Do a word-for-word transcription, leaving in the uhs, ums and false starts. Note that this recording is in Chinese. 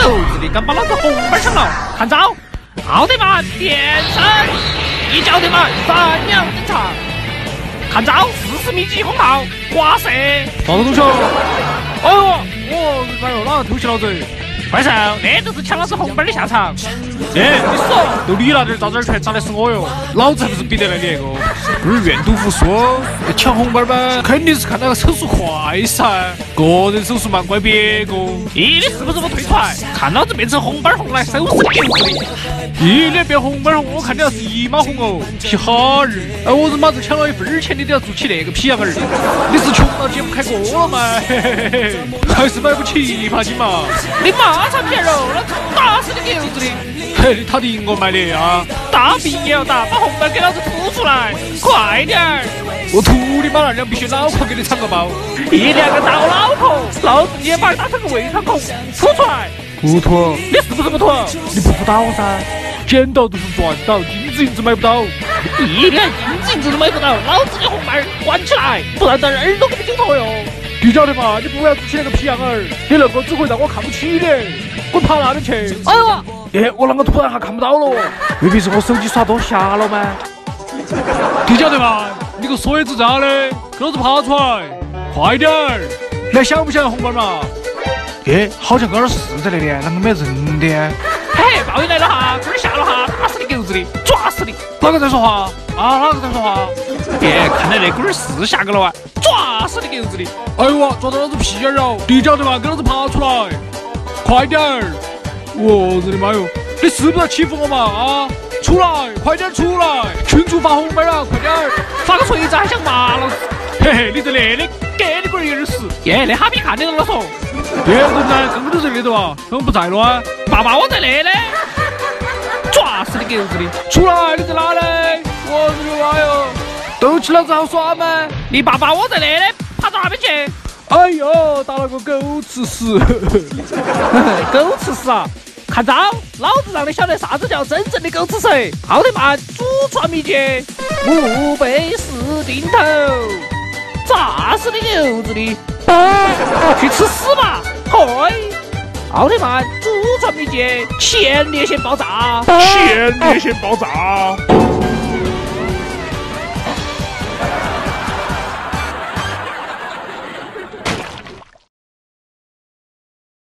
狗子的，敢把老子红包抢了！看招！奥特曼变身，一脚奥特曼三秒登场。看招！四十米急轰炮，刮射！ 啥子东西啊？哎呦，我哎呦，哪个偷袭老子？ 怪兽，那就是抢老子红包的下场。 哎，你说，就你那点到这儿全砸的是我哟！老子还不是比得来你那个，不是愿赌服输，抢红包呗，肯定是看那个手速快噻，个人手速慢怪别个。 咦，你是不是我推出来？看老子变成红包红来收拾你狗子的！ 咦，你变红包红，我看你要是一马红哦，皮哈儿！哎，我日妈子抢了一分钱，你都要做起那个皮样儿！你是穷到解不开锅了吗？嘿嘿嘿，还是买不起一帕筋嘛？ 你马上变肉，老子打死你狗子的！ 嘿，你他的我买的啊！ 大病也要打，把红包给老子吐出来，快点儿！ 我吐你妈那两必须脑壳给你藏个包！ 一两个大老婆，老子也把你打成个胃肠孔，吐出来！ 不吐， 你是不是不吐？ 你不服打我噻！捡到就是赚到，金子银子买不到。 一点金子银子都买不到，老子的红包关起来，不然等耳朵给你揪脱哟！ 你晓得嘛？你不要做起那个皮样儿，你那个只会让我看不起你，滚爬那边去！ 哎呦！ 哎，我啷个突然还看不到了？未必是我手机耍多瞎了吗？你晓得嘛？你个锁子渣的，给老子爬出来！快点儿！你还想不想要红包嘛？哎，好像这儿是在那里，啷个没人的？ 嘿，报应来了哈！这儿下了哈，打死你狗子的，抓死你！ 哪个在说话？啊，哪个在说话？ 耶，看来那龟儿是下个了啊！抓死你狗子的！ 哎呦啊，抓到老子屁眼儿了！你晓得嘛？给老子爬出来！快点儿！我日的妈哟！你是不是要欺负我嘛？啊！出来，快点出来！群主发红包了，快点儿！ 发个锤子还想骂老子？ 嘿嘿，你在那里，给你龟儿有点死！ 耶，那哈比看见了说， 别人呢，根本都在那头啊，根本不在了啊！ 爸爸，我在那里！抓死你狗子的！ 出来，你在哪里？我日的妈哟！斗起老子好耍吗？ 你爸爸我在那里，跑到那边去！ 哎呦，打了个狗吃屎！ 狗吃屎啊！看招！老子让你晓得啥子叫真正的狗吃屎！奥特曼祖传秘诀，墓碑四钉头，炸死你狗子的！去吃屎吧！嘿！奥特曼祖传秘诀，前列腺爆炸！ 前列腺爆炸！